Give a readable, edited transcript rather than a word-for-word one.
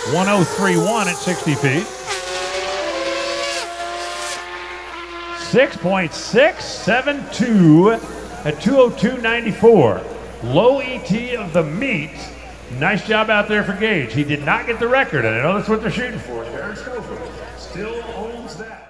103.1 at 60 feet. 6.672 at 202.94. Low ET of the meet. Nice job out there for Gaige. He did not get the record, and I know that's what they're shooting for. Aaron Schofield still owns that.